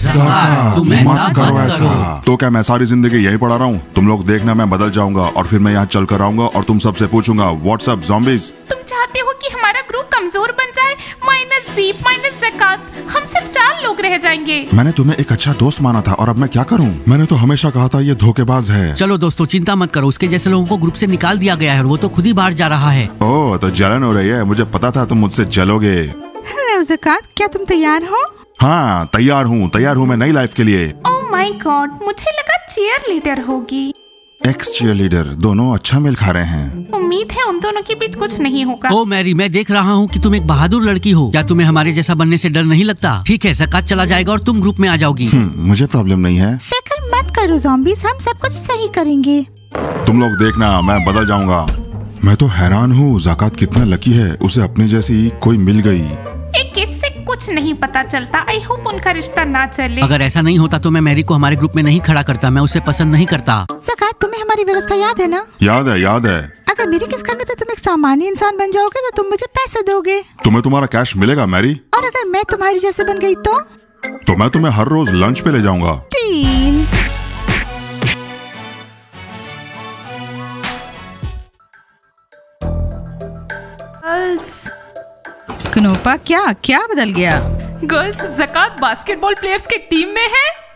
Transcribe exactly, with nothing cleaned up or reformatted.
तुम मत करो ऐसा। तो क्या मैं सारी जिंदगी यही पढ़ा रहा हूँ? तुम लोग देखना, मैं बदल जाऊंगा और फिर मैं यहाँ चल कर आऊंगा और तुम सबसे पूछूंगा व्हाट्सअप ज़ॉम्बीज़। तुम चाहते हो कि हमारा ग्रुप कमजोर बन जाए? माइनस जीप माइनस ज़कात, हम सिर्फ चार लोग रह जाएंगे। मैंने तुम्हें एक अच्छा दोस्त माना था और अब मैं क्या करूँ? मैंने तो हमेशा कहा था ये धोखेबाज है। चलो दोस्तों चिंता मत करो, उसके जैसे लोगों को ग्रुप से निकाल दिया गया है और वो तो खुद ही बाहर जा रहा है। ओह तो जलन हो रही है, मुझे पता था तुम मुझसे जलोगे। हेलो ज़कात, क्या तुम तैयार हो? हाँ तैयार हूँ, तैयार हूँ मैं नई लाइफ के लिए। ओह माय गॉड, मुझे लगा चीयर लीडर होगी। एक्स चीयर लीडर, दोनों अच्छा मेल खा रहे हैं। उम्मीद है उन दोनों के बीच कुछ नहीं होगा। ओ मैरी, मैं देख रहा हूँ कि तुम एक बहादुर लड़की हो। क्या तुम्हें हमारे जैसा बनने से डर नहीं लगता? ठीक है, ज़कात चला जाएगा और तुम ग्रुप में आ जाओगी। मुझे प्रॉब्लम नहीं है। फिक्र मत करो ज़ॉम्बीज़, हम सब कुछ सही करेंगे। तुम लोग देखना, मैं बदल जाऊंगा। मैं तो हैरान हूँ, ज़कात कितना लकी है, उसे अपने जैसी कोई मिल गई। एक किस से कुछ नहीं पता चलता। आई होप उनका रिश्ता ना चले। अगर ऐसा नहीं होता तो मैं मैरी को हमारे ग्रुप में नहीं खड़ा करता, मैं उसे पसंद नहीं करता। ज़कात, तुम्हें हमारी व्यवस्था याद है ना? याद है, याद है। अगर मेरी किस्मत में तो तुम एक सामान्य इंसान बन जाओगे तो तुम मुझे पैसे दोगे। तुम्हें तुम्हारा कैश मिलेगा मैरी। और अगर मैं तुम्हारी जैसे बन गई तो तो मैं तुम्हें हर रोज लंच पे ले जाऊंगा। डील। कनोपा, क्या क्या बदल गया? गर्ल्स, ज़कात बास्केटबॉल प्लेयर्स की टीम में है।